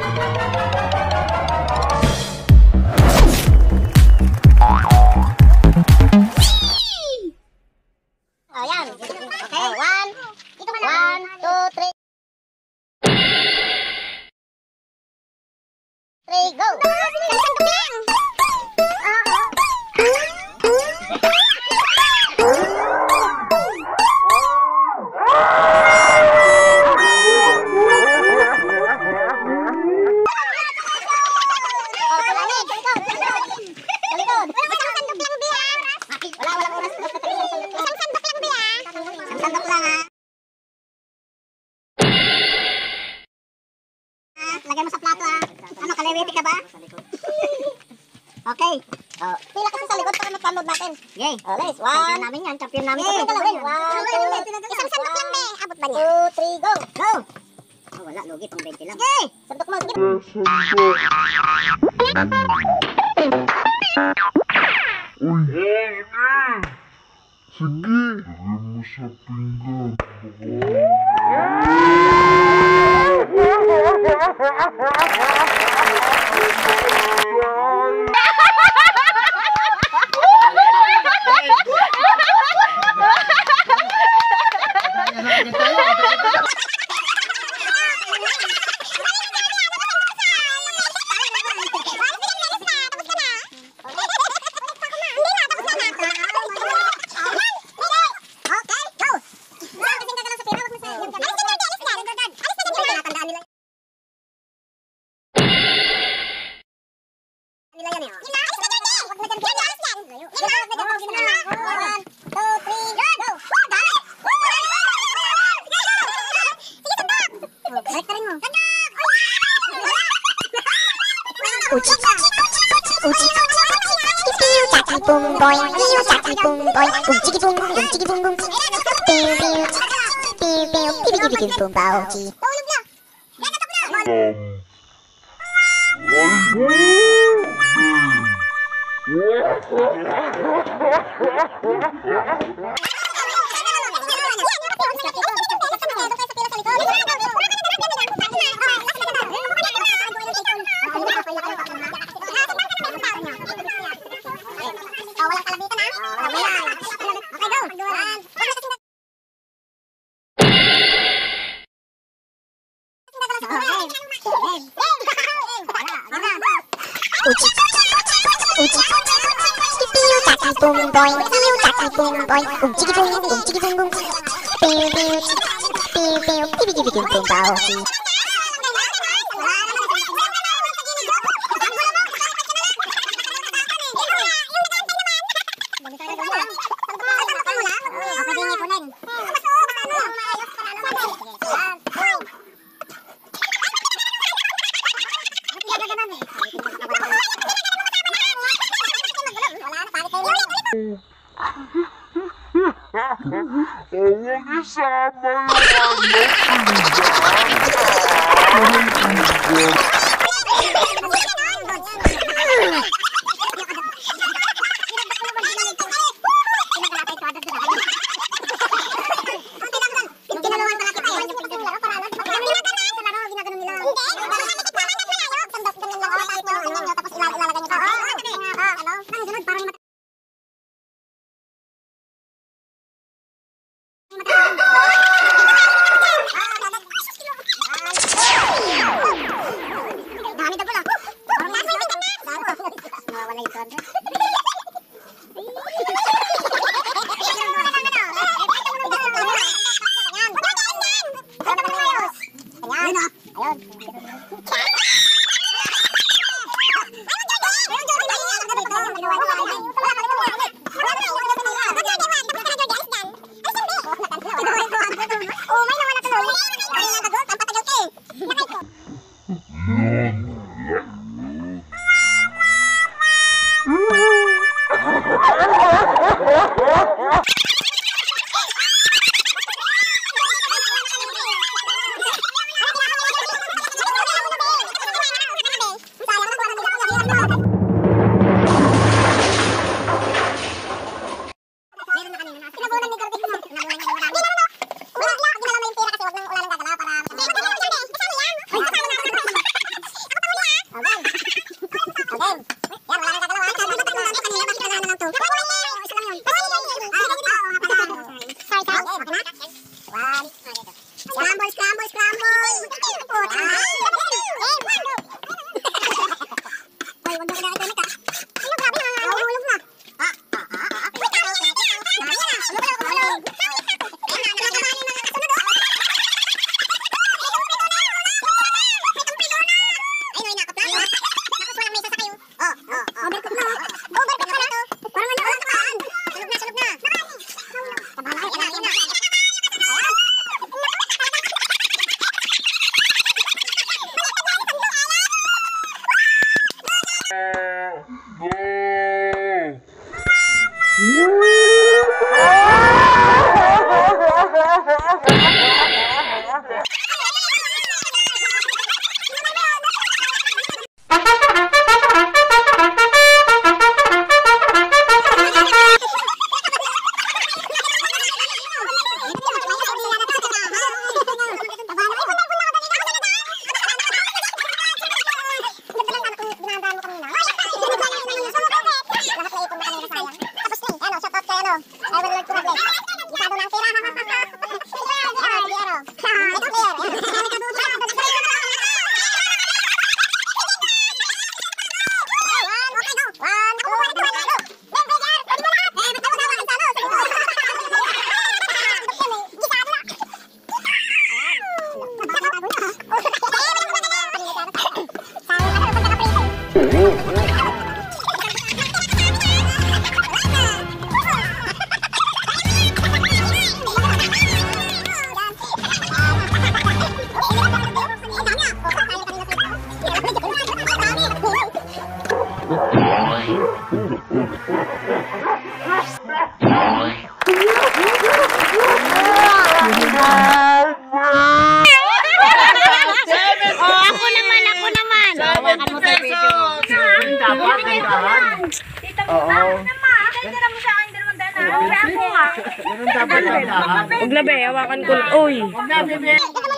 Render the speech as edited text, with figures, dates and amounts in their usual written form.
Ayan. Okay, one, two, three. Go. Lagay mo sa plato Ano, kalewiti ka ba? Okay. Pila kasi sa likod para mag-download natin. Okay. Let's. Champion namin yan. Champion namin. Okay. Isang sandok lang, be. Abot ba niya? 2, 3, go. Go. Wala. Lugi. Pang 20 lang. Okay. Sandok mo. Sige. Uy. Sige. Lagyan mo sa pinggan. Boom boy, boom boy, boom chiki boom, boom chiki boom boom, pew pew, pew pew, pipi pipi pipi boom bow chi. Boom boy, boom boy, boom chiki boom, boom chiki boom boom, pew pew, pew pew, pipi pipi boom boom bow chi. Huwag isama Huwag na be, hawakan ko. Uy.